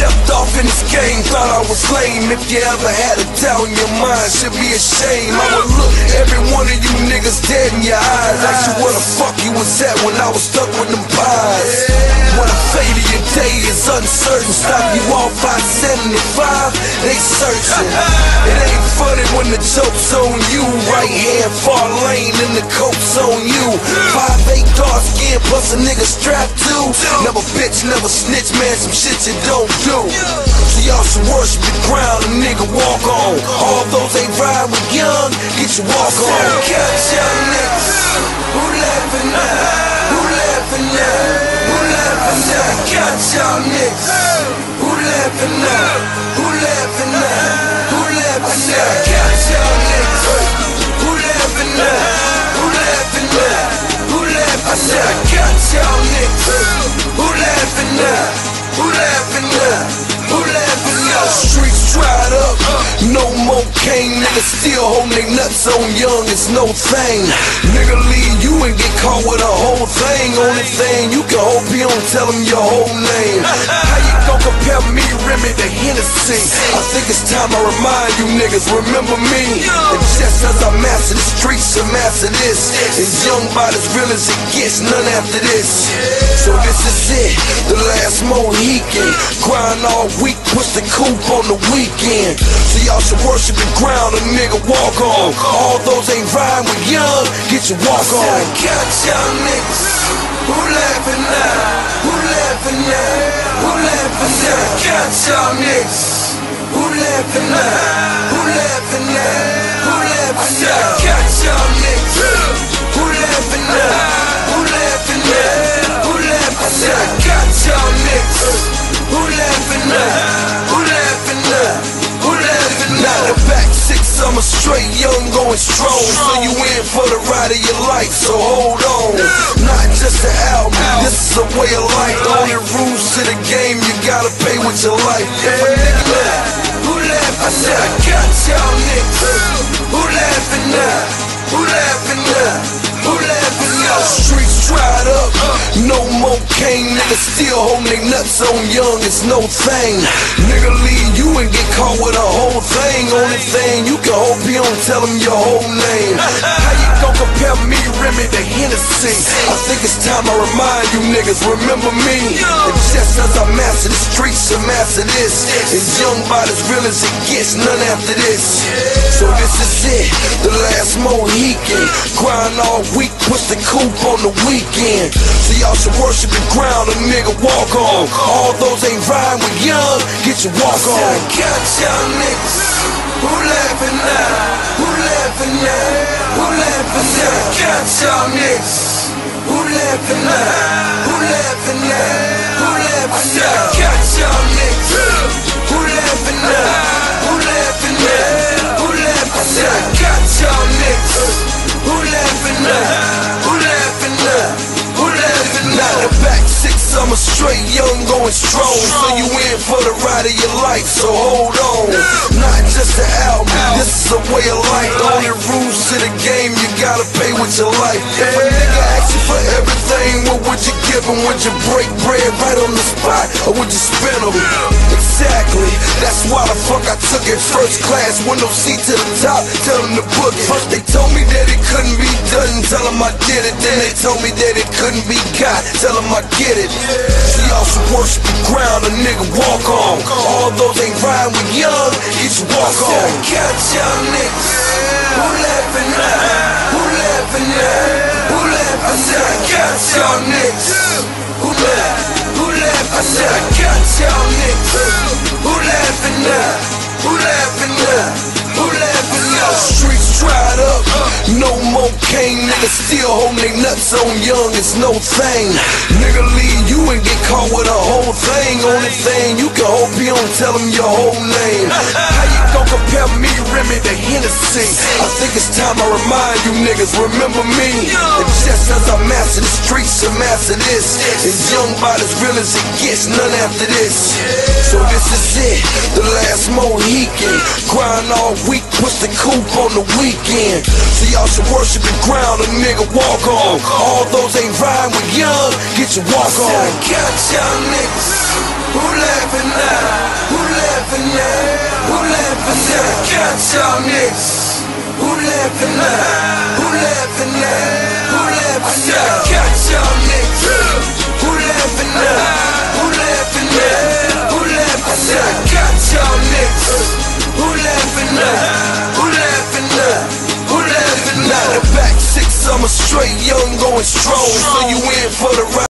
stepped off in this game, thought I was lame. If you ever had a doubt in your mind, should be ashamed. I would look every one of you niggas dead in your eyes. Ask you where the fuck you was at when I was stuck with them pies. When the fate of your day is uncertain, stop you off 575, they searching. It ain't funny when the joke's on you. Right hand far lane and the coke's on you. 5'8" dark skin plus a nigga strapped too. Never bitch, never snitch, man, some shit you don't do. So y'all should worship the ground a nigga walk on. All those ain't ride with young, get your walk on. Catch y'all niggas, who laughing now? Who laughing now? Who laughing now? Catch y'all niggas, who laughing now? Who laughing now? Who laughing now? Catch y'all niggas, who laughing now? Who laughing now? Who laughing now? Catch y'all niggas, who laughing now? Who laughing now? Who laughing now? Streets dried up, no more cane. Niggas still holding they nuts on young, it's no thing. Nigga leave you and get caught with a whole thing. Only thing you can hope he don't tell him your whole name. How you gon' compare me, Remy, to Hennessy? I think it's time I remind you niggas, remember me. And just as I master the streets, I master this. And young about as real as it gets, none after this. So this is it, the last Mohican. Grind all week, push the coupe on the weekend. So y'all should worship the ground a nigga walk on. All those ain't ride with young, get your walk on. Catch y'all niggas, who laughing now? Who laughing now? Who laughing now? Catch y'all niggas, who laughing now? Who laughing now? Who laughing now? Catch y'all niggas, who laughing now? Who laughing now? Who laughing now? Catch y'all niggas, who laughing now? Who laughing now? Who laughing now? The back 6 summers straight, young going strong. So you in for the ride of your life, so hold on. Not just an album, this is a way of life. The only rules to the game, you gotta pay with your life. If a nigga laugh, who laughing? I said I got y'all niggas, who laughing now? Who laughing now? Who laughing now? Streets dried up, no more cane. Niggas still holding they nuts on young, it's no thing. Nigga leave you and get caught with a whole thing. Only thing you can hope he don't tell him your whole name. How you gon' compare me, Remy, to Hennessy? I think it's time I remind you niggas, remember me. And just as I master the streets, I master this. And young about as real as it gets, none after this. So this is it, the last Mohican. Grind all week, push the coupe on the weekend. So y'all should worship the ground a nigga walk on. All those ain't ride with young, get your walk on. Catch y'all niggas, who laughing now? Who laughing now? Who laughing now? Catch y'all niggas, who laughing now? Who laughing now? Who laughing now? Catch y'all niggas, who laughing now? Who laughing now? Who laughing now? Catch y'all niggas, who laughing now? Who laughing now? Who laughing now? The back 6 summers straight, young going strong. So you in for the ride of your life, so hold on. Not just an album, this is a way of life. The only rules to the game, you gotta pay with your life. If a nigga asks you for everything, what would you give him? Would you break bread right on the spot, or would you spin him? Exactly, that's why the fuck I took it first class, window seat to the top, tell them to book it. First they told me that it couldn't be done, tell them I did it. Then they told me that it couldn't be got, tell them I get it. So y'all should worship the ground a nigga walk on. All those ain't ride with young, get your walk on. Catch y'all niggas, who laughing now? Who laughing now? Who laughing now? Catch y'all niggas, who laugh? Who laugh? I said I catch y'all niggas, who laughing now? Who laughing now? Who laughing now? Streets dried up, no more cane. Niggas still holding they nuts on young, it's no thing. Nigga leave you and get caught with a whole thing. Only thing you can hope he don't tell him your whole name. How you gon' compare me, Remy, to Hennessy? I think it's time I remind you niggas, remember me. And just as I master the streets, I master this. And young about as real as it gets, none after this. So this is it, the last Mohican. Grind all week, push the coupe on the weekend. So y'all should worship the ground a nigga walk on. All those ain't ride with young, get your walk on. Catch y'all niggas, Who laughing now? Who laughing now? Who laughing now? Catch y'all niggas. Who laughing now? Who laughing now? Who laughing now? Catch y'all niggas. Who laughing now? Who laughing now? Who laughing now? Catch y'all niggas. Who laughing now? Who laughing now? Who laughing now? The back 6 summers straight, young going strong. So you in for the ride.